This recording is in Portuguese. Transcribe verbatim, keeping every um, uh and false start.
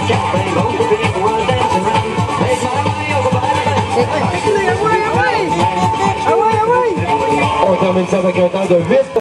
On termine ça avec un temps de huit.